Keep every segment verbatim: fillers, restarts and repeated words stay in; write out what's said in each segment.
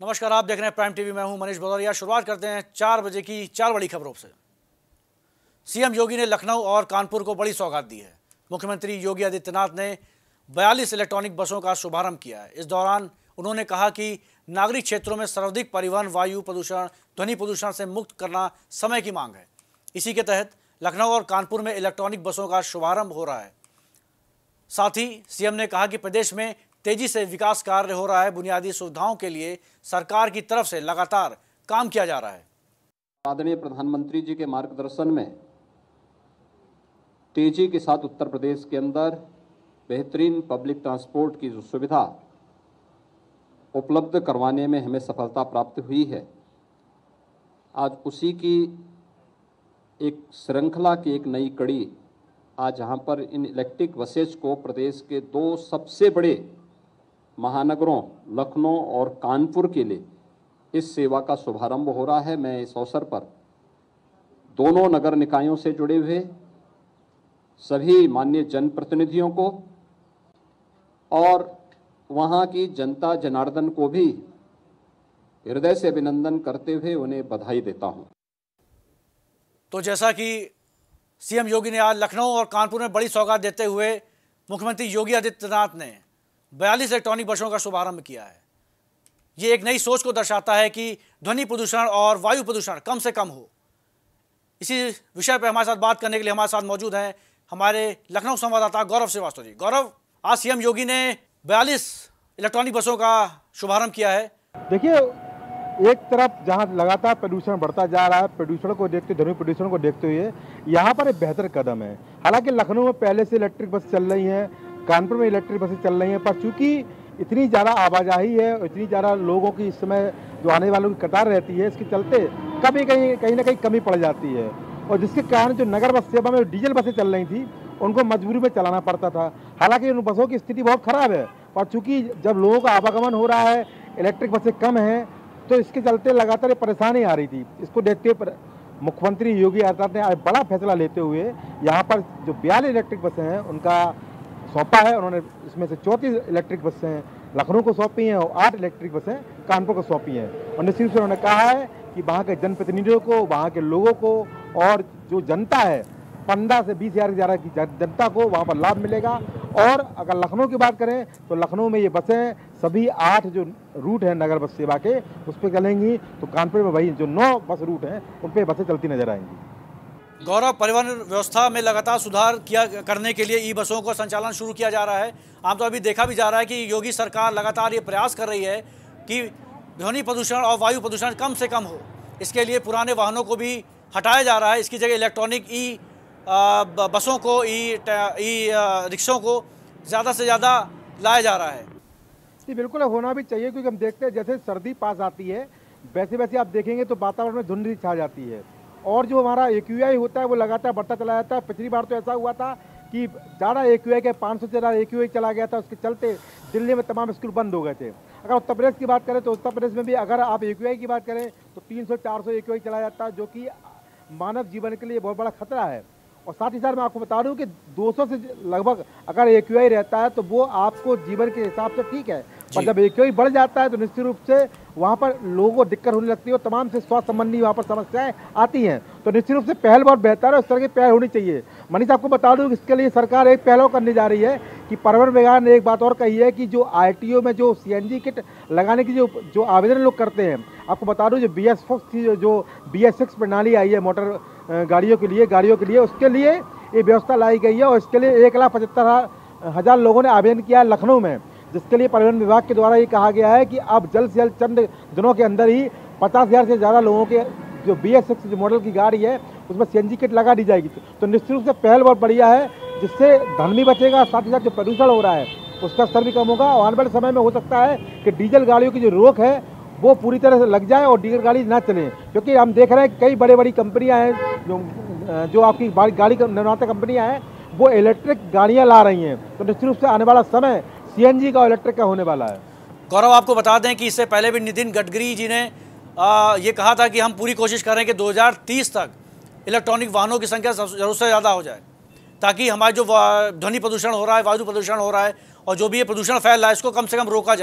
नमस्कार, आप देख रहे हैं प्राइम टीवी। मैं हूं मनीष भदौरिया। शुरुआत करते हैं चार बजे की चार बड़ी खबरों से। सीएम योगी ने लखनऊ और कानपुर को बड़ी सौगात दी है। मुख्यमंत्री योगी आदित्यनाथ ने बयालीस इलेक्ट्रॉनिक बसों का शुभारंभ किया है। इस दौरान उन्होंने कहा कि नागरिक क्षेत्रों में सर्वाधिक परिवहन वायु प्रदूषण, ध्वनि प्रदूषण से मुक्त करना समय की मांग है। इसी के तहत लखनऊ और कानपुर में इलेक्ट्रॉनिक बसों का शुभारंभ हो रहा है। साथ ही सीएम ने कहा कि प्रदेश में तेजी से विकास कार्य हो रहा है। बुनियादी सुविधाओं के लिए सरकार की तरफ से लगातार काम किया जा रहा है। आदरणीय प्रधानमंत्री जी के मार्गदर्शन में तेजी के साथ उत्तर प्रदेश के अंदर बेहतरीन पब्लिक ट्रांसपोर्ट की जो सुविधा उपलब्ध करवाने में हमें सफलता प्राप्त हुई है, आज उसी की एक श्रृंखला की एक नई कड़ी आज यहाँ पर इन इलेक्ट्रिक बसेज को प्रदेश के दो सबसे बड़े महानगरों लखनऊ और कानपुर के लिए इस सेवा का शुभारंभ हो रहा है। मैं इस अवसर पर दोनों नगर निकायों से जुड़े हुए सभी माननीय जनप्रतिनिधियों को और वहाँ की जनता जनार्दन को भी हृदय से अभिनंदन करते हुए उन्हें बधाई देता हूँ। तो जैसा कि सीएम योगी ने आज लखनऊ और कानपुर में बड़ी सौगात देते हुए मुख्यमंत्री योगी आदित्यनाथ ने बयालीस इलेक्ट्रॉनिक बसों का शुभारंभ किया है। ये एक नई सोच को दर्शाता है कि ध्वनि प्रदूषण और वायु प्रदूषण कम से कम हो। इसी विषय पर हमारे साथ बात करने के लिए हमारे साथ मौजूद हैं हमारे लखनऊ संवाददाता गौरव श्रीवास्तव जी। गौरव, आज सीएम योगी ने बयालीस इलेक्ट्रॉनिक बसों का शुभारंभ किया है। देखिए, एक तरफ जहां लगातार प्रदूषण बढ़ता जा रहा है, प्रदूषण को देखते ध्वनि प्रदूषण को देखते हुए यहाँ पर एक बेहतर कदम है। हालांकि लखनऊ में पहले से इलेक्ट्रिक बस चल रही हैं, कानपुर में इलेक्ट्रिक बसें चल रही हैं, पर चूंकि इतनी ज़्यादा आवाजाही है, इतनी ज़्यादा लोगों की इस समय जो आने वालों की कतार रहती है, इसके चलते कभी कहीं कहीं ना कहीं कमी पड़ जाती है। और जिसके कारण जो नगर बस सेवा में डीजल बसें चल रही थी, उनको मजबूरी में चलाना पड़ता था। हालांकि उन बसों की स्थिति बहुत खराब है, पर चूंकि जब लोगों का आवागमन हो रहा है, इलेक्ट्रिक बसें कम हैं, तो इसके चलते लगातार परेशानी आ रही थी। इसको देखते हुए मुख्यमंत्री योगी आदित्यनाथ ने आज बड़ा फैसला लेते हुए यहाँ पर जो बयालीस इलेक्ट्रिक बसें हैं उनका सौंपा है। उन्होंने इसमें से चौंतीस इलेक्ट्रिक बसें लखनऊ को सौंपी हैं और आठ इलेक्ट्रिक बसें कानपुर को सौंपी हैं। और निश्चित रूप से उन्होंने कहा है कि वहाँ के जनप्रतिनिधियों को, वहाँ के लोगों को और जो जनता है, पंद्रह से बीस हजार ज़्यादा की जनता को वहाँ पर लाभ मिलेगा। और अगर लखनऊ की बात करें तो लखनऊ में ये बसें सभी आठ जो रूट हैं नगर बस सेवा के उस पर चलेंगी, तो कानपुर में वही जो नौ बस रूट हैं उन पर बसें चलती नजर आएंगी। गौरव, परिवहन व्यवस्था में लगातार सुधार किया करने के लिए ई बसों का संचालन शुरू किया जा रहा है। आमतौर पर देखा भी जा रहा है कि योगी सरकार लगातार ये प्रयास कर रही है कि ध्वनि प्रदूषण और वायु प्रदूषण कम से कम हो। इसके लिए पुराने वाहनों को भी हटाया जा रहा है। इसकी जगह इलेक्ट्रॉनिक ई बसों को, ई ई रिक्शों को ज़्यादा से ज़्यादा लाया जा रहा है। जी बिल्कुल, होना भी चाहिए, क्योंकि हम देखते हैं जैसे सर्दी पास आती है वैसे वैसे आप देखेंगे तो वातावरण में धुंध छा जाती है और जो हमारा ए क्यू आई होता है वो लगातार बढ़ता चला जाता है। पिछली बार तो ऐसा हुआ था कि ज़्यादा ए क्यू आई के पाँच सौ से ज़्यादा ए क्यू आई चला गया था। उसके चलते दिल्ली में तमाम स्कूल बंद हो गए थे। अगर उत्तर प्रदेश की बात करें तो उत्तर प्रदेश में भी अगर आप ए क्यू आई की बात करें तो तीन सौ चार सौ ए क्यू आई चला जाता है, जो कि मानव जीवन के लिए बहुत बड़ा खतरा है। और साथ ही साथ मैं आपको बता दूं कि दो सौ से लगभग अगर ए क्यू आई रहता है तो वो आपको जीवन के हिसाब से ठीक है, पर जब ए क्यू आई बढ़ जाता है तो निश्चित रूप से वहाँ पर लोगों को दिक्कत होने लगती है और तमाम से स्वास्थ्य संबंधी वहाँ पर समस्याएं आती हैं। तो निश्चित रूप से पहल बहुत बेहतर है, उस तरह की पहल होनी चाहिए। मनीष, आपको बता दूं कि इसके लिए सरकार एक पहल करने जा रही है कि परिवहन विभाग ने एक बात और कही है कि जो आई टी ओ में जो सी एन जी किट लगाने की जो जो आवेदन लोग करते हैं, आपको बता दूं जो बी एस सिक्स की जो बी एस सिक्स प्रणाली आई है मोटर गाड़ियों के लिए गाड़ियों के लिए उसके लिए ये व्यवस्था लाई गई है। और इसके लिए एक लाख पचहत्तर हज़ार लोगों ने आवेदन किया है लखनऊ में, जिसके लिए परिवहन विभाग के द्वारा ये कहा गया है कि अब जल्द से जल्द चंद दिनों के अंदर ही पचास हज़ार से ज़्यादा लोगों के जो बी एस सिक्स जो मॉडल की गाड़ी है उसमें सी एन जी किट लगा दी जाएगी। तो निश्चित रूप से पहल बहुत बढ़िया है, जिससे धन भी बचेगा, साथ ही साथ जो प्रदूषण हो रहा है उसका स्तर भी कम होगा। और आने वाले समय में हो सकता है कि डीजल गाड़ियों की जो रोक है वो पूरी तरह से लग जाए और डीजल गाड़ी ना चले, क्योंकि हम देख रहे हैं कई बड़ी बड़ी कंपनियां हैं जो जो आपकी गाड़ी निर्माता कंपनियां हैं वो इलेक्ट्रिक गाड़ियां ला रही हैं। तो निश्चित रूप से आने वाला समय सी एन जी का इलेक्ट्रिक का होने वाला है। गौरव, आपको बता दें कि इससे पहले भी नितिन गडकरी जी ने आ, ये कहा था कि हम पूरी कोशिश करें कि दो हज़ार तीस तक इलेक्ट्रॉनिक वाहनों की संख्या जरूर से ज़्यादा हो जाए, ताकि हमारा जो ध्वनि प्रदूषण हो रहा है, वायु प्रदूषण हो रहा है और जो भी ये प्रदूषण फैल रहा है इसको कम से कम रोका जाए।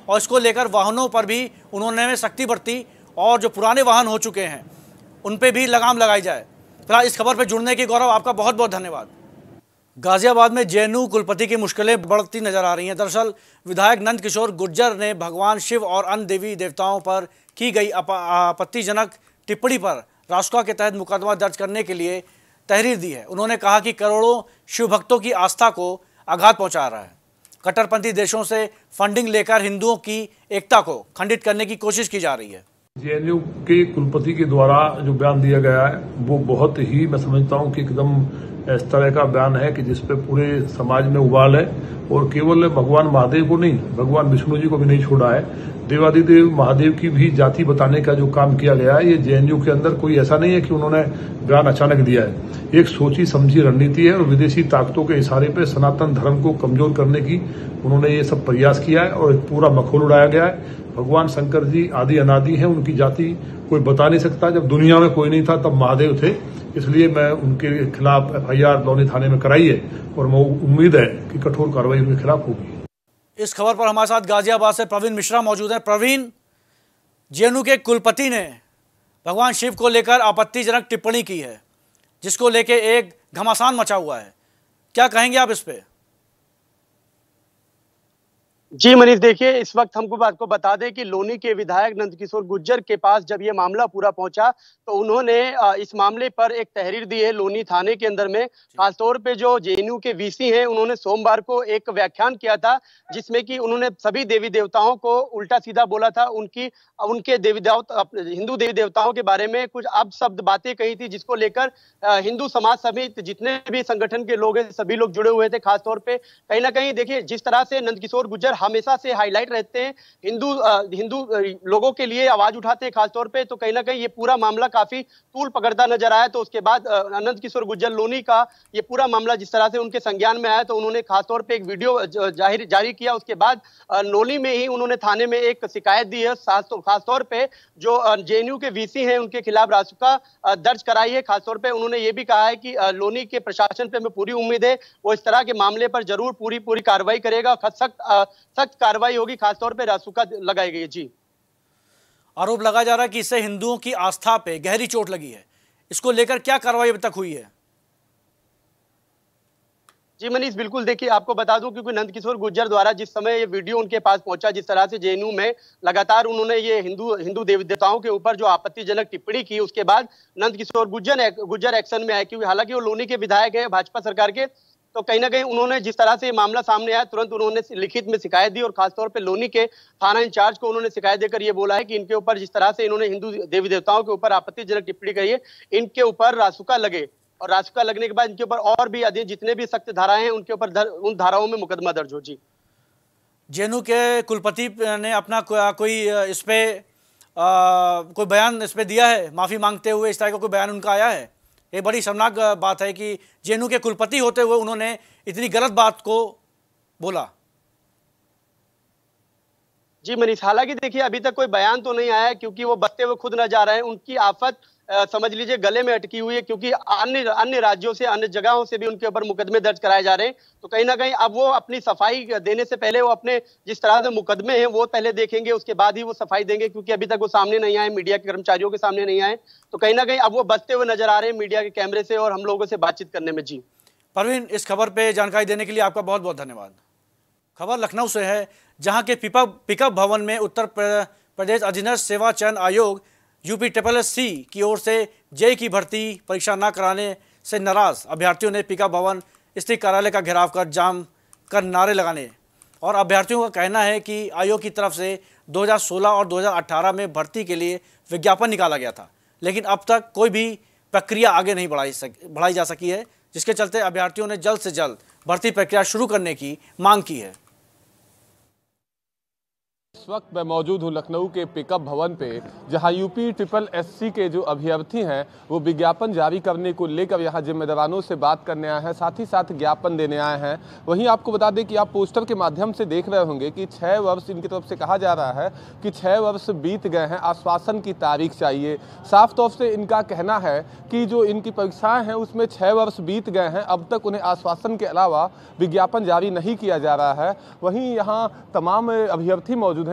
और इसको लेकर वाहनों पर भी उन्होंने सख्ती बरती और जो पुराने वाहन हो चुके हैं उन पे भी लगाम लगाई जाए। फिलहाल इस खबर पर जुड़ने की गौरव आपका बहुत बहुत धन्यवाद। गाजियाबाद में जे एन यू कुलपति की मुश्किलें बढ़ती नजर आ रही हैं। दरअसल विधायक नंद किशोर गुर्जर ने भगवान शिव और अन्य देवी देवताओं पर की गई आपत्तिजनक टिप्पणी पर रासुका के तहत मुकदमा दर्ज करने के लिए तहरीर दी है। उन्होंने कहा कि करोड़ों शिव भक्तों की आस्था को आघात पहुंचा रहा है। कट्टरपंथी देशों से फंडिंग लेकर हिंदुओं की एकता को खंडित करने की कोशिश की जा रही है। जे एन यू के कुलपति के द्वारा जो बयान दिया गया है वो बहुत ही, मैं समझता हूं कि एकदम इस तरह का बयान है कि जिसपे पूरे समाज में उबाल है और केवल भगवान महादेव को नहीं, भगवान विष्णु जी को भी नहीं छोड़ा है। देवादिदेव महादेव की भी जाति बताने का जो काम किया गया है, ये जे एन यू के अंदर कोई ऐसा नहीं है कि उन्होंने बयान अचानक दिया है। एक सोची समझी रणनीति है और विदेशी ताकतों के इशारे पे सनातन धर्म को कमजोर करने की उन्होंने ये सब प्रयास किया है और एक पूरा मखौल उड़ाया गया है। भगवान शंकर जी आदि अनादि हैं, उनकी जाति कोई बता नहीं सकता। जब दुनिया में कोई नहीं था तब महादेव थे, इसलिए मैं उनके खिलाफ एफ आई आर लौनी थाने में कराई है और मैं उम्मीद है कि कठोर कार्रवाई उनके खिलाफ होगी। इस खबर पर हमारे साथ गाजियाबाद से प्रवीण मिश्रा मौजूद हैं। प्रवीण, जे एन यू के कुलपति ने भगवान शिव को लेकर आपत्तिजनक टिप्पणी की है, जिसको लेकर एक घमासान मचा हुआ है, क्या कहेंगे आप इस पे? जी मनीष, देखिए इस वक्त हमको आपको बता दें कि लोनी के विधायक नंद किशोर गुर्जर के पास जब ये मामला पूरा पहुंचा तो उन्होंने इस मामले पर एक तहरीर दी है लोनी थाने के अंदर में। खासतौर पे जो जे एन यू के वी सी हैं उन्होंने सोमवार को एक व्याख्यान किया था जिसमें कि उन्होंने सभी देवी देवताओं को उल्टा सीधा बोला था। उनकी उनके देवी देवता हिंदू देवी देवताओं के बारे में कुछ अपशब्द बातें कही थी, जिसको लेकर हिंदू समाज समेत जितने भी संगठन के लोग हैं सभी लोग जुड़े हुए थे। खासतौर पर कहीं ना कहीं देखिए जिस तरह से नंद किशोर गुर्जर हमेशा से हाईलाइट रहते हैं, हिंदू हिंदू लोगों के लिए आवाज उठाते हैं खासतौर पे, तो कहीं ना कहीं ये पूरा मामला काफी तूल पकड़ता नजर आया। तो उसके बाद नंद किशोर गुर्जर लोनी का ये पूरा मामला जिस तरह से उनके संज्ञान में आया तो उन्होंने खासतौर पे एक वीडियो जाहिर जारी किया। उसके बाद लोनी में ही उन्होंने थाने में एक शिकायत दी है। खासतौर पे जो जे एन यू के वी सी हैं उनके खिलाफ रासुका दर्ज कराई है। खासतौर पे उन्होंने ये भी कहा है कि लोनी के प्रशासन पे हमें पूरी उम्मीद है वो इस तरह के मामले पर जरूर पूरी पूरी कार्रवाई करेगा, सख्त सख्त कार्रवाई होगी, खासतौर पे रासुका लगाई गई है। जी, आरोप लगाया जा रहा है कि इससे हिंदुओं की आस्था पे गहरी चोट लगी है। इसको लेकर क्या कार्रवाई अभी तक हुई है? जी मनीष, बिल्कुल देखिए आपको बता दूं क्योंकि नंद किशोर गुर्जर द्वारा जिस समय ये वीडियो उनके पास पहुंचा, जिस तरह से जे एन यू में लगातार उन्होंने ये हिंदू हिंदू देवी देवताओं के ऊपर जो आपत्तिजनक टिप्पणी की, उसके बाद नंद किशोर गुर्जर गुर्जर एक्शन में आए। क्योंकि हालांकि वो लोनी के विधायक है भाजपा सरकार के, तो कहीं ना कहीं उन्होंने जिस तरह से ये मामला सामने आया तुरंत उन्होंने लिखित में शिकायत दी और खासतौर पे लोनी के थाना इंचार्ज को उन्होंने शिकायत देकर ये बोला है कि इनके ऊपर जिस तरह से इन्होंने हिंदू देवी देवताओं के ऊपर आपत्तिजनक टिप्पणी करी है, इनके ऊपर रासुका लगे और रासुका लगने के बाद इनके ऊपर और भी अधिक जितने भी सख्त धाराएं हैं उनके ऊपर उन धाराओं में मुकदमा दर्ज हो। जी, जे एन यू के कुलपति ने अपना को, कोई इस पे आ, कोई बयान इस पे दिया है माफी मांगते हुए? इस तरह का कोई बयान उनका आया है? ये बड़ी शर्मनाक बात है कि जे एन यू के कुलपति होते हुए उन्होंने इतनी गलत बात को बोला। जी मनीष, हालांकि देखिए अभी तक कोई बयान तो नहीं आया है क्योंकि वो बचते हुए खुद न जा रहे हैं। उनकी आफत आ, समझ लीजिए गले में अटकी हुई है क्योंकि अन्य अन्य राज्यों से अन्य जगहों से भी उनके ऊपर मुकदमे दर्ज कराए जा रहे हैं। तो कहीं ना कहीं अब वो अपनी सफाई देने से पहले वो अपने जिस तरह से मुकदमे हैं वो पहले देखेंगे, उसके बाद ही वो सफाई देंगे, क्योंकि अभी तक वो सामने नहीं आए, मीडिया के कर्मचारियों के सामने नहीं आए। तो कहीं ना कहीं अब वो बचते हुए नजर आ रहे हैं मीडिया के कैमरे से और हम लोगों से बातचीत करने में। जी परवीन, इस खबर पे जानकारी देने के लिए आपका बहुत बहुत धन्यवाद। खबर लखनऊ से है, जहां के पिकअप पिकअप भवन में उत्तर प्रदेश अधीनस्थ सेवा चयन आयोग यूपी ट्रिपल एस सी की ओर से जे की भर्ती परीक्षा न कराने से नाराज अभ्यर्थियों ने पिकअप भवन स्थित कार्यालय का घेराव कर जाम कर नारे लगाने और अभ्यर्थियों का कहना है कि आयोग की तरफ से दो हज़ार सोलह और दो हज़ार अठारह में भर्ती के लिए विज्ञापन निकाला गया था, लेकिन अब तक कोई भी प्रक्रिया आगे नहीं बढ़ाई सक बढ़ाई जा सकी है, जिसके चलते अभ्यर्थियों ने जल्द से जल्द भर्ती प्रक्रिया शुरू करने की मांग की है। इस वक्त मैं मौजूद हूँ लखनऊ के पिकअप भवन पे, जहां यूपी ट्रिपल एससी के जो अभ्यर्थी हैं वो विज्ञापन जारी करने को लेकर यहां जिम्मेदारों से बात करने आए हैं, साथ ही साथ ज्ञापन देने आए हैं। वहीं आपको बता दें कि आप पोस्टर के माध्यम से देख रहे होंगे कि छः वर्ष इनकी तरफ से कहा जा रहा है कि छः वर्ष बीत गए हैं, आश्वासन की तारीख चाहिए। साफ तौर से इनका कहना है कि जो इनकी परीक्षाएँ हैं उसमें छः वर्ष बीत गए हैं, अब तक उन्हें आश्वासन के अलावा विज्ञापन जारी नहीं किया जा रहा है। वहीं यहाँ तमाम अभ्यर्थी मौजूद हैं,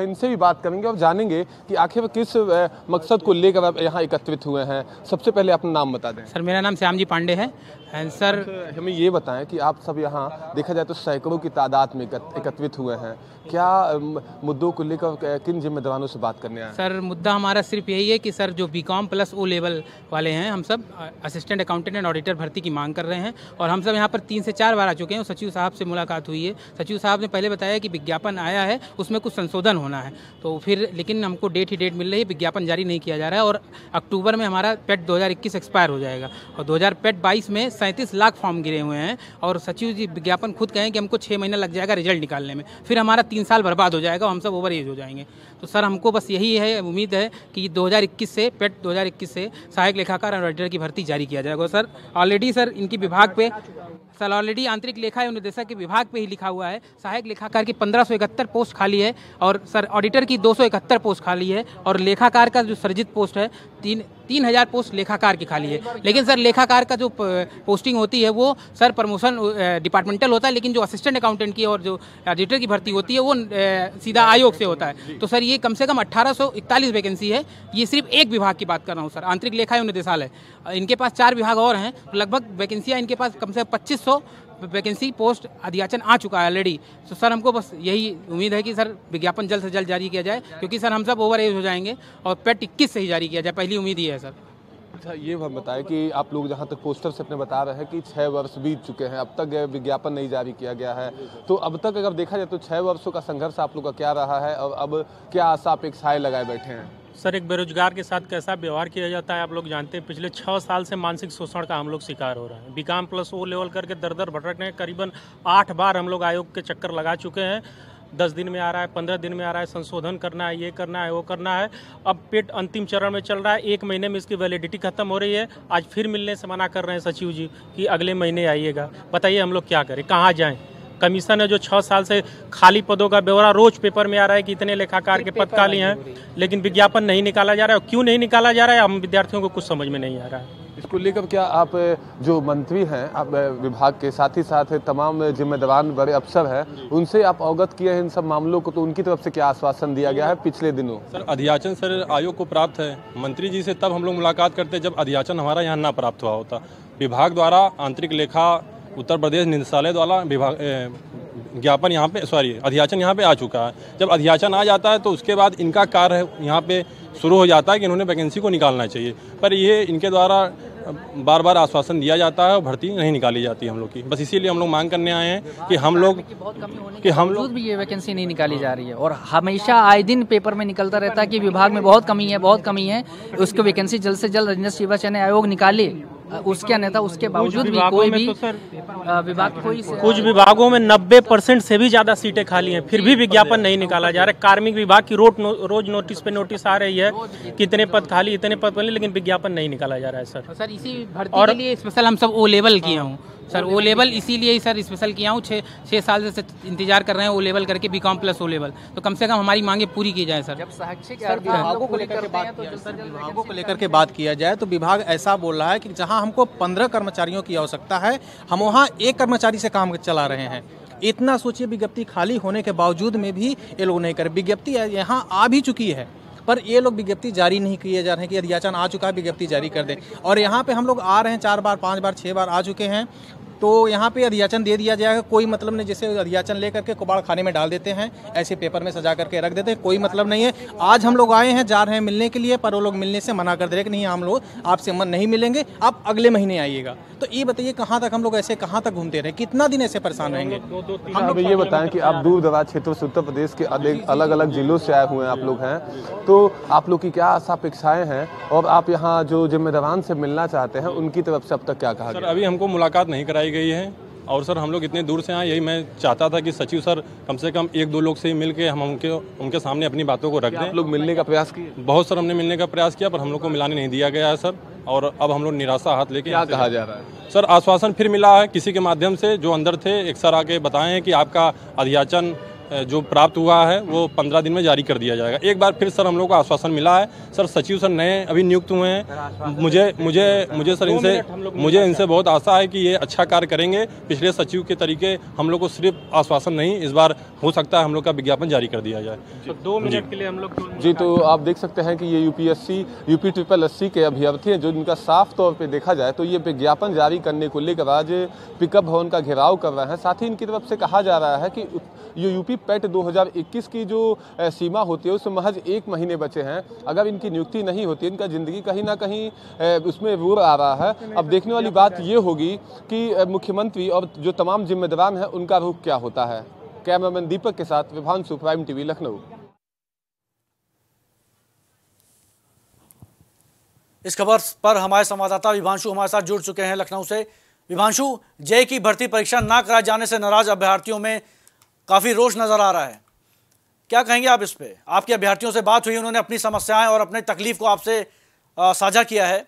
इनसे भी बात करेंगे और जानेंगे कि आखिर किस मकसद को लेकर आप यहाँ एकत्रित हुए हैं। सबसे पहले अपना नाम बता दें। सर मेरा नाम श्याम जी पांडे है। सर हमें ये बताएं कि आप सब यहाँ देखा जाए तो सैकड़ों की तादाद में एकत्रित हुए हैं, क्या मुद्दों को लेकर किन जिम्मेदारों से बात करने आए? सर मुद्दा हमारा सिर्फ यही है कि सर जो बीकॉम प्लस ओ लेवल वाले हैं, हम सब असिस्टेंट अकाउंटेंट एंड ऑडिटर भर्ती की मांग कर रहे हैं और हम सब यहाँ पर तीन से चार बार आ चुके हैं। सचिव साहब से मुलाकात हुई है। सचिव साहब ने पहले बताया कि विज्ञापन आया है, उसमें कुछ संशोधन होना है, तो फिर लेकिन हमको डेट ही डेट मिल रही है, विज्ञापन जारी नहीं किया जा रहा है और अक्टूबर में हमारा पेट दो हज़ार इक्कीस एक्सपायर हो जाएगा और दो हज़ार पेट बाईस में सैंतीस लाख फॉर्म गिरे हुए हैं और सचिव जी विज्ञापन खुद कहें कि हमको छः महीना लग जाएगा रिजल्ट निकालने में, फिर हमारा तीन साल बर्बाद हो जाएगा, हम सब ओवर एज हो जाएंगे। तो सर हमको बस यही है, उम्मीद है कि दो हज़ार इक्कीस से पेट दो हज़ार इक्कीस से सहायक लेखाकार और ऑडिटर की भर्ती जारी किया जाएगा। सर ऑलरेडी सर इनकी विभाग पे सर ऑलरेडी आंतरिक लेखा एवं निर्देशक के विभाग पे ही लिखा हुआ है, सहायक लेखाकार की पंद्रह सौ इकहत्तर पोस्ट खाली है और सर ऑडिटर की दो सौ इकहत्तर पोस्ट खाली है और लेखाकार का जो सर्जित पोस्ट है तीन तीन हज़ार पोस्ट लेखाकार की खाली है। लेकिन सर लेखाकार का जो पोस्टिंग होती है वो सर प्रमोशन डिपार्टमेंटल होता है, लेकिन जो असिस्टेंट अकाउंटेंट की और जो ऑडिटर की भर्ती होती है वो सीधा आयोग से होता है। तो सर ये कम से कम अट्ठारह सौ इकतालीस वैकेंसी है। ये सिर्फ एक विभाग की बात कर रहा हूँ सर, आंतरिक लेखा एवं निर्देशालय। इनके पास चार विभाग और हैं, तो लगभग वैकेंसियाँ इनके पास कम से कम पच्चीस सौ वैकेंसी पोस्ट अधियाचन आ चुका है ऑलरेडी। तो सर हमको बस यही उम्मीद है कि सर विज्ञापन जल्द से जल्द जारी किया जाए, क्योंकि सर हम सब ओवर एज हो जाएंगे और पेट इक्कीस से ही जारी किया जाए, पहली उम्मीद ही है सर। अच्छा ये बताएं कि आप लोग जहाँ तक पोस्टर से अपने बता रहे हैं कि छः वर्ष बीत चुके हैं, अब तक विज्ञापन नहीं जारी किया गया है, तो अब तक अगर देखा जाए तो छः वर्षों का संघर्ष आप लोग का क्या रहा है और अब क्या आशा अपेक्षाएं लगाए बैठे हैं? सर एक बेरोजगार के साथ कैसा व्यवहार किया जाता है आप लोग जानते हैं। पिछले छः साल से मानसिक शोषण का हम लोग शिकार हो रहे हैं। बीकॉम प्लस ओ लेवल करके दर दर भटक रहे हैं। करीबन आठ बार हम लोग आयोग के चक्कर लगा चुके हैं। दस दिन में आ रहा है, पंद्रह दिन में आ रहा है, संशोधन करना है, ये करना है, वो करना है। अब पेट अंतिम चरण में चल रहा है, एक महीने में इसकी वैलिडिटी खत्म हो रही है। आज फिर मिलने से मना कर रहे हैं सचिव जी कि अगले महीने आइएगा। बताइए हम लोग क्या करें, कहाँ जाएँ? कमीशन है जो छः साल से खाली पदों का ब्यौरा रोज पेपर में आ रहा है कि इतने लेखाकार के पद खाली हैं, लेकिन विज्ञापन नहीं निकाला जा रहा है। क्यों नहीं निकाला जा रहा है हम विद्यार्थियों को कुछ समझ में नहीं आ रहा है। इसको लेकर क्या आप जो मंत्री हैं, आप विभाग के साथ ही साथ तमाम जिम्मेदार बड़े अफसर हैं, उनसे आप अवगत किए हैं इन सब मामलों को, तो उनकी तरफ से क्या आश्वासन दिया गया है पिछले दिनों? सर अधियाचन सर आयोग को प्राप्त है, मंत्री जी से तब हम लोग मुलाकात करते जब अधियाचन हमारा यहाँ ना प्राप्त हुआ होता। विभाग द्वारा आंतरिक लेखा उत्तर प्रदेश निदेशालय द्वारा विभाग ज्ञापन यहाँ पे सॉरी अधियाचन यहाँ पे आ चुका है। जब अधियाचन आ जाता है तो उसके बाद इनका कार्य यहाँ पे शुरू हो जाता है कि इन्होंने वैकेंसी को निकालना चाहिए, पर ये इनके द्वारा बार बार आश्वासन दिया जाता है और भर्ती नहीं निकाली जाती है हम लोग की। बस इसीलिए हम लोग मांग करने आए हैं कि हम लोग कि हम लोग भी ये वैकेंसी नहीं निकाली जा रही है और हमेशा आए दिन पेपर में निकलता रहता है कि विभाग में बहुत कमी है, बहुत कमी है, उसको वैकेंसी जल्द से जल्द राजस्व सेवा चयन आयोग निकाले। उसके अन्यथा उसके बावजूद भी कोई भी तो विभाग कोई कुछ विभागों में नब्बे परसेंट से भी ज्यादा सीटें खाली हैं, फिर भी विज्ञापन नहीं निकाला जा रहा है। कार्मिक विभाग की रोज नो, रोज नोटिस पे नोटिस आ रही है कितने पद खाली, इतने पद खाली, लेकिन विज्ञापन नहीं निकाला जा रहा है सर। सर इसी भर्ती के लिए स्पेशल हम सब ओ लेवल किए हूँ सर, ओ लेवल इसीलिए ही सर स्पेशल किया हूँ। छः छः साल से इंतजार कर रहे हैं ओ लेवल करके, बीकॉम प्लस ओ लेवल, तो कम से कम हमारी मांगे पूरी की जाए सर। जब विभागों को लेकर के बात किया सर विभागों को लेकर के बात किया जाए तो विभाग ऐसा बोल रहा है कि जहां हमको पंद्रह कर्मचारियों की आवश्यकता है, हम वहां एक कर्मचारी से काम चला रहे हैं। इतना सोचिए, विज्ञप्ति खाली होने के बावजूद में भी ये लोग नहीं कर, विज्ञप्ति यहाँ आ भी चुकी है पर ये लोग विज्ञप्ति जारी नहीं किए जा रहे हैं कि अधियाचन आ चुका है विज्ञप्ति जारी कर दें। और यहाँ पे हम लोग आ रहे हैं, चार बार पांच बार छह बार आ चुके हैं, तो यहाँ पे अधियाचन दे दिया जाएगा, कोई मतलब नहीं। जैसे अधियाचन लेकर के कुबाड़ खाने में डाल देते हैं, ऐसे पेपर में सजा करके रख देते हैं, कोई मतलब नहीं है। आज हम लोग आए हैं, जा रहे हैं मिलने के लिए, पर वो लोग मिलने से मना कर दे रहे कि नहीं हम लोग आपसे मन नहीं मिलेंगे, आप अगले महीने आइएगा। तो ये बताइए कहाँ तक हम लोग ऐसे कहाँ तक घूमते रहे, कितना दिन ऐसे परेशान रहेंगे? हम लोग ये बताएं कि आप दूर दराज क्षेत्रों से उत्तर प्रदेश के अलग अलग जिलों से आए हुए हैं आप लोग हैं, तो आप लोग की क्या आशा अपेक्षाएं हैं और आप यहाँ जो जिम्मेदारान से मिलना चाहते हैं उनकी तरफ से अब तक क्या कहा गया? सर अभी हमको मुलाकात नहीं कराई गई है और सर हम लोग इतने दूर से आए, यही मैं चाहता था कि सचिव सर कम से कम एक दो लोग से ही मिल के हम उनके उनके सामने अपनी बातों को रख दें। आप लोग मिलने का प्रयास किए? बहुत सर हमने मिलने का प्रयास किया पर हम लोग को मिलाने नहीं दिया गया है सर, और अब हम लोग निराशा हाथ लेके। क्या कहा जा रहा है सर? आश्वासन फिर मिला है किसी के माध्यम से, जो अंदर थे एक सर आके बताए हैं कि आपका अधियाचन जो प्राप्त हुआ है वो पंद्रह दिन में जारी कर दिया जाएगा। एक बार फिर सर हम लोग को आश्वासन मिला है। सर सचिव सर नए अभी नियुक्त हुए हैं, मुझे मुझे मुझे सर इनसे मुझे इनसे बहुत आशा है कि ये अच्छा कार्य करेंगे। पिछले सचिव के तरीके हम लोग को सिर्फ आश्वासन नहीं, इस बार हो सकता है हम लोग का विज्ञापन जारी कर दिया जाए। तो दो मिनट के लिए हम लोग जी, तो आप देख सकते हैं कि ये यूपीएससी यूपी ट्रिपल एससी के अभ्यर्थी हैं, जो इनका साफ तौर पे देखा जाए तो ये विज्ञापन जारी करने को लेकर आज पिकअप भवन का घेराव कर रहे हैं। साथ ही इनकी तरफ से कहा जा रहा है कि ये यूपी पेट दो हज़ार इक्कीस की जो सीमा होती है उसमें महज एक महीने बचे हैं। अगर इनकी नियुक्ति नहीं होती, इनका जिंदगी कहीं ना कहीं उसमें रूर आ रहा है। अब देखने वाली बात ये होगी कि मुख्यमंत्री और जो तमाम जिम्मेदार हैं उनका रुख क्या होता है। कैमरामैन दीपक के साथ विभांशु, प्राइम टीवी, लखनऊ। इस खबर पर हमारे संवाददाता विभांशु हमारे साथ जुड़ चुके हैं लखनऊ से। विभांशु, जेईई की भर्ती परीक्षा ना कराए जाने से नाराज अभ्यर्थियों में काफी रोष नजर आ रहा है, क्या कहेंगे आप इस पे? आपके अभ्यर्थियों से बात हुई, उन्होंने अपनी समस्याएं और अपनी तकलीफ को आपसे साझा किया है,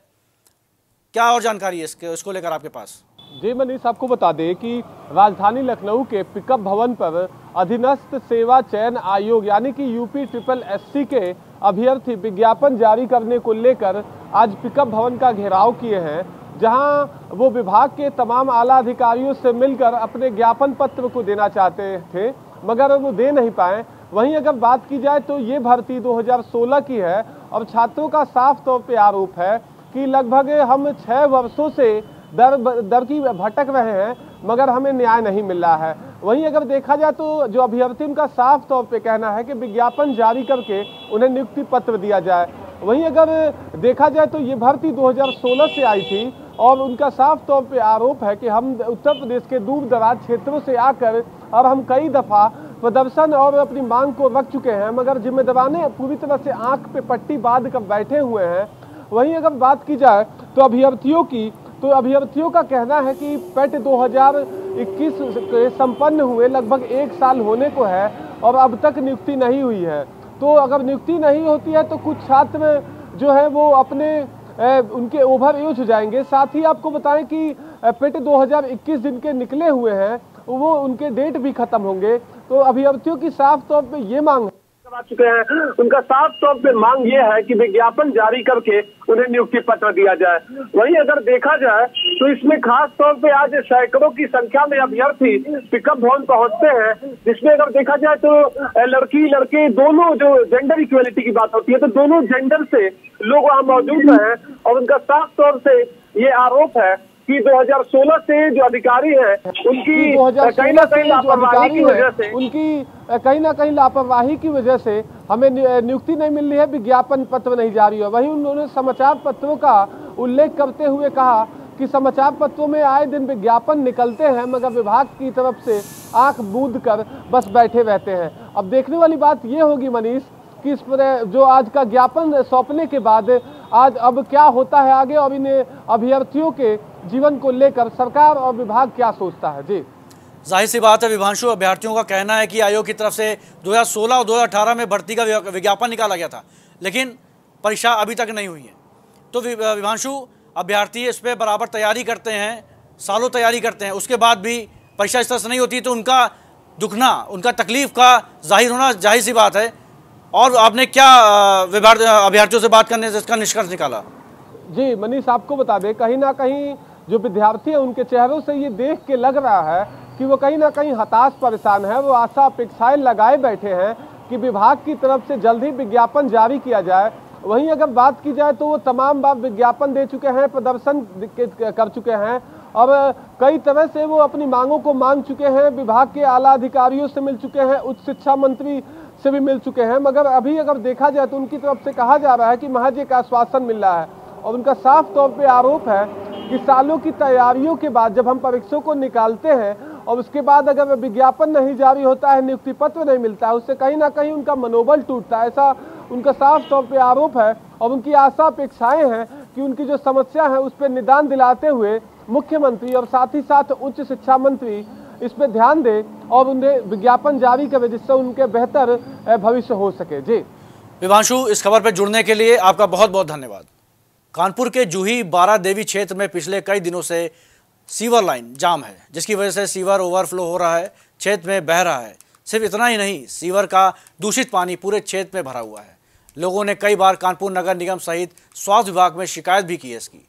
क्या और जानकारी है इसके इसको लेकर आपके पास? जी मनीष, आपको बता दें कि राजधानी लखनऊ के पिकअप भवन पर अधीनस्थ सेवा चयन आयोग यानी कि यूपी ट्रिपल एससी के अभ्यर्थी विज्ञापन जारी करने को लेकर आज पिकअप भवन का घेराव किए हैं, जहां वो विभाग के तमाम आला अधिकारियों से मिलकर अपने ज्ञापन पत्र को देना चाहते थे, मगर वो दे नहीं पाए। वहीं अगर बात की जाए तो ये भर्ती दो हज़ार सोलह की है और छात्रों का साफ तौर पे आरोप है कि लगभग हम छह वर्षों से दर दर की भटक रहे हैं, मगर हमें न्याय नहीं मिल रहा है। वहीं अगर देखा जाए तो जो अभ्यर्थी उनका साफ तौर पे कहना है कि विज्ञापन जारी करके उन्हें नियुक्ति पत्र दिया जाए। वहीं अगर देखा जाए तो ये भर्ती दो हज़ार सोलह से आई थी और उनका साफ तौर पे आरोप है कि हम उत्तर प्रदेश के दूर दराज क्षेत्रों से आकर और हम कई दफ़ा प्रदर्शन और अपनी मांग को रख चुके हैं, मगर जिम्मेदाराने पूरी तरह से आंख पे पट्टी बांध कर बैठे हुए हैं। वहीं अगर बात की जाए तो अभ्यर्थियों की तो अभ्यर्थियों का कहना है कि पेट दो हज़ार इक्कीस के संपन्न हुए लगभग एक साल होने को है और अब तक नियुक्ति नहीं हुई है। तो अगर नियुक्ति नहीं होती है तो कुछ छात्र जो है वो अपने ए, उनके ओवर एज हो जाएंगे। साथ ही आपको बताएं कि पेट दो हज़ार इक्कीस जिनके निकले हुए हैं वो उनके डेट भी खत्म होंगे। तो अभ्यर्थियों की साफ तौर पे ये मांग आ चुके हैं, उनका साफ तौर पे मांग ये है कि विज्ञापन जारी करके उन्हें नियुक्ति पत्र दिया जाए। वहीं अगर देखा जाए तो इसमें खास तौर पे आज सैकड़ों की संख्या में अभ्यर्थी पिकअप भवन पहुंचते हैं, जिसमें अगर देखा जाए तो लड़की लड़के दोनों जो जेंडर इक्वलिटी की बात होती है तो दोनों जेंडर से लोग वहां मौजूद हैं और उनका साफ तौर से ये आरोप है कि दो हज़ार सोलह से जो अधिकारी हैं उनकी कहीं ना कहीं लापरवाही की वजह से उनकी कहीं ना कहीं लापरवाही की वजह से हमें नियुक्ति नहीं मिल रही है, विज्ञापन पत्र नहीं जारी है। वहीं उन्होंने समाचार पत्रों का उल्लेख करते हुए कहा कि समाचार पत्रों में आए दिन विज्ञापन निकलते हैं, मगर विभाग की तरफ से आंख मूंद कर बस बैठे रहते हैं। अब देखने वाली बात ये होगी मनीष कि इस पर जो आज का ज्ञापन सौंपने के बाद आज अब क्या होता है आगे और इन अभ्यर्थियों के जीवन को लेकर सरकार और विभाग क्या सोचता है। जी, जाहिर सी बात है विभांशु, अभ्यर्थियों का कहना है कि आयोग की तरफ से दो हज़ार सोलह और दो हज़ार अठारह में भर्ती का विज्ञापन निकाला गया था, लेकिन परीक्षा अभी तक नहीं हुई है। तो विभांशु, अभ्यर्थी इस पर बराबर तैयारी करते हैं, सालों तैयारी करते हैं, उसके बाद भी परीक्षा इस तरह से नहीं होती, तो उनका दुखना, उनका तकलीफ का जाहिर होना जाहिर सी बात है। और आपने क्या अभ्यर्थियों से बात करने से इसका निष्कर्ष निकाला? जी मनीष, आपको बता दें कहीं ना कहीं जो विद्यार्थी हैं उनके चेहरों से ये देख के लग रहा है कि वो कहीं ना कहीं हताश परेशान है। वो आशा अपेक्षाएं लगाए बैठे हैं कि विभाग की तरफ से जल्द ही विज्ञापन जारी किया जाए। वहीं अगर बात की जाए तो वो तमाम बार विज्ञापन दे चुके हैं, प्रदर्शन कर चुके हैं और कई तरह से वो अपनी मांगों को मांग चुके हैं, विभाग के आला अधिकारियों से मिल चुके हैं, उच्च शिक्षा मंत्री से भी मिल चुके हैं, मगर अभी अगर देखा जाए तो उनकी तरफ से कहा जा रहा है कि महज एक आश्वासन मिल रहा है। और उनका साफ तौर पे आरोप है कि सालों की तैयारियों के बाद जब हम परीक्षाओं को निकालते हैं और उसके बाद अगर विज्ञापन नहीं जारी होता है, नियुक्ति पत्र नहीं मिलता है, उससे कहीं ना कहीं उनका मनोबल टूटता है, ऐसा उनका साफ तौर पे आरोप है। और उनकी आशा अपेक्षाएं हैं कि उनकी जो समस्या है उस पर निदान दिलाते हुए मुख्यमंत्री और साथ ही साथ उच्च शिक्षा मंत्री इस पर ध्यान दे और उन्हें विज्ञापन जारी करे, जिससे उनके बेहतर भविष्य हो सके। जी विभांशु, इस खबर पर जुड़ने के लिए आपका बहुत बहुत धन्यवाद। कानपुर के जूही बारा देवी क्षेत्र में पिछले कई दिनों से सीवर लाइन जाम है, जिसकी वजह से सीवर ओवरफ्लो हो रहा है, क्षेत्र में बह रहा है। सिर्फ इतना ही नहीं, सीवर का दूषित पानी पूरे क्षेत्र में भरा हुआ है। लोगों ने कई बार कानपुर नगर निगम सहित स्वास्थ्य विभाग में शिकायत भी की है इसकी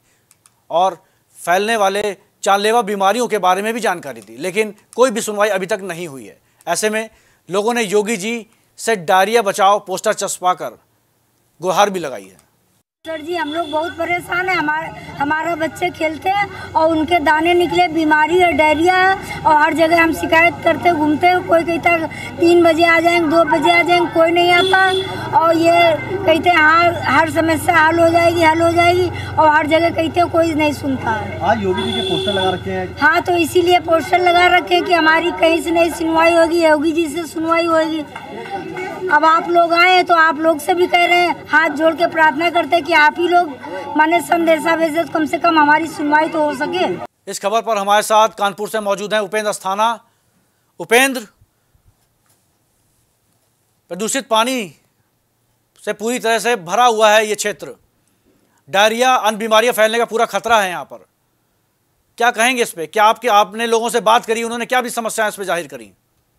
और फैलने वाले जानलेवा बीमारियों के बारे में भी जानकारी दी, लेकिन कोई भी सुनवाई अभी तक नहीं हुई है। ऐसे में लोगों ने योगी जी से डायरिया बचाओ पोस्टर चस्पाकर गुहार भी लगाई है। सर जी, हम लोग बहुत परेशान हैं। हमारे हमारा बच्चे खेलते हैं और उनके दाने निकले, बीमारी है, डायरिया है और हर जगह हम शिकायत करते घूमते हैं। कोई कहता है तीन बजे आ जाएंगे, दो बजे आ जाएंगे, कोई नहीं आता। और ये कहते हैं हाँ हर समस्या हल हो जाएगी हल हो जाएगी और हर जगह कहते हैं, कोई नहीं सुनता है। आज योगी जी के पोस्टर लगा रखे हैं। हाँ, तो इसीलिए पोस्टर लगा रखे हैं कि हमारी कहीं से नहीं सुनवाई होगी, योगी जी से सुनवाई होगी। अब आप लोग आए तो आप लोग से भी कह रहे हैं, हाथ जोड़ के प्रार्थना करते हैं कि आप ही लोग माने संदेशा भेजे, कम से कम हमारी सुनवाई तो हो सके। इस खबर पर हमारे साथ कानपुर से मौजूद हैं उपेंद्र अस्थाना। उपेंद्र, प्रदूषित पानी से पूरी तरह से भरा हुआ है ये क्षेत्र, डायरिया अन्य बीमारियां फैलने का पूरा खतरा है यहाँ पर, क्या कहेंगे इस पे? क्या आपके आपने लोगों से बात करी, उन्होंने क्या भी समस्याएं इस पे जाहिर करी?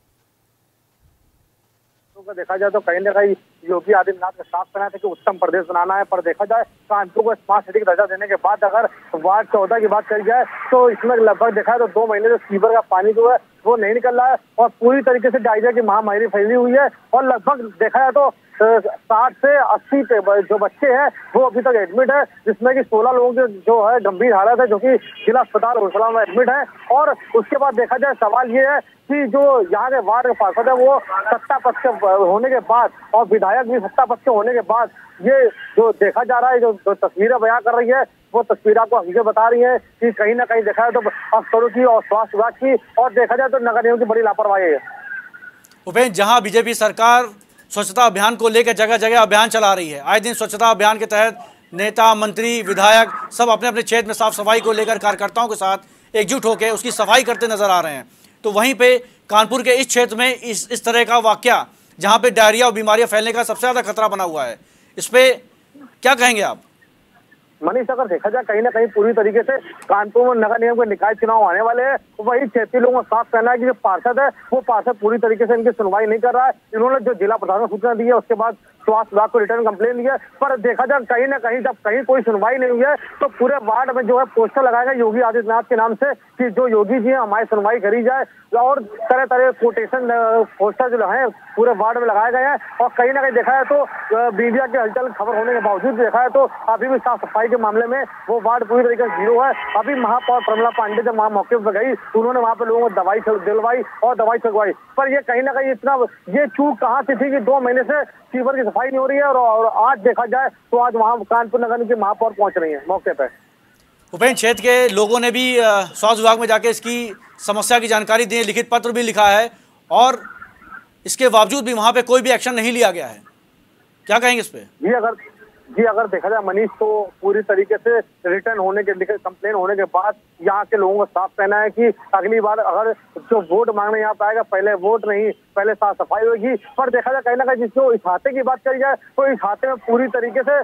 देखा जाए तो कहीं ना कहीं योगी आदित्यनाथ ने साफ कहना था कि उत्तम प्रदेश बनाना है, पर देखा जाए कानपुर को स्मार्ट सिटी का दर्जा देने के बाद अगर वार्ड चौदह की बात करी जाए तो इसमें लगभग देखा जाए तो दो महीने से सीवर का पानी जो है वो नहीं निकल रहा है और पूरी तरीके से डायरिया की महामारी फैली हुई है। और लगभग देखा जाए तो साठ से अस्सी जो बच्चे हैं वो अभी तक एडमिट है, जिसमें कि सोलह लोगों की जो है गंभीर हालत है, जो कि जिला अस्पताल घोषणा में एडमिट है। और उसके बाद देखा जाए सवाल ये है कि जो यहाँ के वार्ड के पार्षद है वो सत्ता पक्ष होने के बाद और विधायक भी सत्ता पक्ष होने के बाद ये जो देखा जा रहा है, जो, जो तस्वीरें बयां कर रही है वो तस्वीर आपको हकीकत बता रही है कि कहीं ना कहीं देखा जाए तो अफसरों की और स्वास्थ्य विभाग की और देखा जाए तो नगर निगम की बड़ी लापरवाही है। उपेंद्र, जहां बीजेपी सरकार स्वच्छता अभियान को लेकर जगह जगह अभियान चला रही है, आए दिन स्वच्छता अभियान के तहत नेता, मंत्री, विधायक सब अपने अपने क्षेत्र में साफ सफाई को लेकर कार्यकर्ताओं के साथ एकजुट होकर उसकी सफाई करते नजर आ रहे हैं, तो वहीं पे कानपुर के इस क्षेत्र में इस इस तरह का वाकया जहां पे डायरिया और बीमारियां फैलने का सबसे ज्यादा खतरा बना हुआ है, इस पे क्या कहेंगे आप? मनीष, अगर देखा जाए कहीं ना कहीं पूरी तरीके से कानपुर में नगर निगम के निकाय चुनाव आने वाले हैं, वही क्षेत्रीय लोगों का साफ कहना है कि जो पार्षद है वो पार्षद पूरी तरीके से इनकी सुनवाई नहीं कर रहा है। इन्होंने जो जिला प्रशासन को सूचना दी है उसके बाद स्वास्थ्य विभाग को रिटर्न कंप्लेन दी है, पर देखा जाए कहीं ना कहीं जब कहीं कोई सुनवाई नहीं हुई है तो पूरे वार्ड में जो है पोस्टर लगाया गया योगी आदित्यनाथ के नाम से कि जो योगी जी है हमारी सुनवाई करी जाए, और तरह तरह कोटेशन पोस्टर जो है पूरे वार्ड में लगाए गए हैं। और कहीं ना कहीं देखा जाए तो मीडिया के हलचल खबर होने के बावजूद देखा है तो अभी भी साफ सफाई के मामले में वो वार्ड पूरी तरीके से जीरो है। अभी महापौर प्रमिला पांडे जब वहाँ मौके पर गई उन्होंने वहाँ पे लोगों को दवाई दिलवाई और दवाई छुड़वाई, पर ये कहीं ना कहीं इतना ये चूक कहाँ से थी कि दो महीने से सीवर की सफाई नहीं हो रही है। और, और आज देखा जाए तो आज वहाँ कानपुर नगर के महापौर पहुंच रही है मौके पर। उपेंद्र, क्षेत्र के लोगों ने भी स्वास्थ्य विभाग में जाके इसकी समस्या की जानकारी दी है, लिखित पत्र भी लिखा है और इसके बावजूद भी वहां पे कोई भी एक्शन नहीं लिया गया है, क्या कहेंगे इस पे? जी अगर जी अगर देखा जाए मनीष तो पूरी तरीके से रिटर्न होने के कंप्लेन होने के बाद यहाँ के लोगों का साफ कहना है कि अगली बार अगर जो वोट मांगने यहाँ पे आएगा पहले वोट नहीं पहले साफ सफाई होगी। पर देखा जाए कहीं ना कहीं जिसको इहाते की बात करी जाए तो इहाते में पूरी तरीके से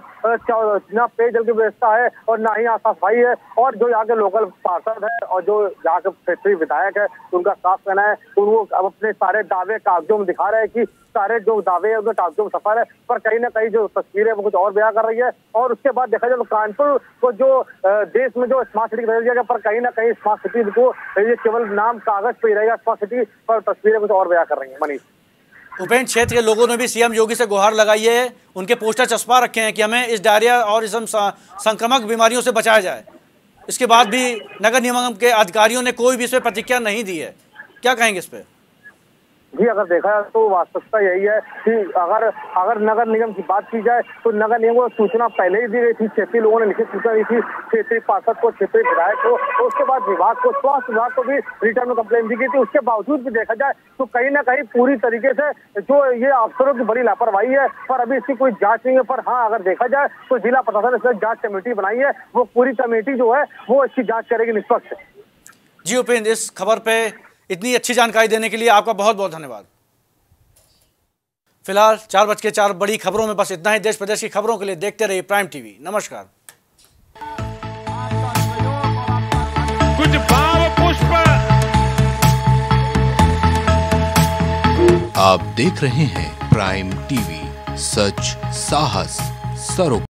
ना पेयजल की व्यवस्था है और ना ही यहाँ सफाई है। और जो यहाँ के लोकल पार्षद है और जो यहाँ के क्षेत्रीय विधायक है उनका साफ कहना है तो वो अब अपने सारे दावे कागजों में दिखा रहे हैं कि सारे जो दावे है उनके कागजों में सफल है, पर कहीं ना कहीं जो तस्वीर है वो कुछ और बयां कर रही है। और उसके बाद देखा जाए तो कानपुर को जो देश में जो स्मार्ट सिटी बदल दिया गया, पर कहीं ना कहीं स्मार्ट सिटी को ये केवल नाम कागज पे ही रहेगा स्मार्ट सिटी, पर तस्वीरें कुछ और बयां कर रही है। मनीष, उपेंद्र, क्षेत्र के लोगों ने भी सीएम योगी से गुहार लगाई है, उनके पोस्टर चस्पा रखे हैं कि हमें इस डायरिया और इस संक्रामक बीमारियों से बचाया जाए, इसके बाद भी नगर निगम के अधिकारियों ने कोई भी इस पर प्रतिक्रिया नहीं दी है, क्या कहेंगे इस पर? जी अगर देखा जाए तो वास्तविकता यही है कि अगर अगर नगर निगम की बात की जाए तो नगर निगम को सूचना पहले ही दी गई थी, क्षेत्रीय लोगों ने लिखित सूचना दी थी क्षेत्रीय पार्षद को, क्षेत्रीय विधायक को, और उसके बाद विभाग को, स्वास्थ्य विभाग को भी रिटर्न में कंप्लेन दी गई थी। उसके बावजूद भी देखा जाए तो कहीं ना कहीं पूरी तरीके से जो ये अफसरों की बड़ी लापरवाही है, पर अभी इसकी कोई जांच नहीं है। पर हाँ अगर देखा जाए तो जिला प्रशासन ने जांच कमेटी बनाई है, वो पूरी कमेटी जो है वो इसकी जाँच करेगी निष्पक्ष। जी उपेंद्र, इस खबर पे इतनी अच्छी जानकारी देने के लिए आपका बहुत बहुत धन्यवाद। फिलहाल चार बज के चार बड़ी खबरों में बस इतना ही। देश प्रदेश की खबरों के लिए देखते रहिए प्राइम टीवी। नमस्कार। कुछ भाव पुष्प। आप देख रहे हैं प्राइम टीवी, सच साहस सरोकार।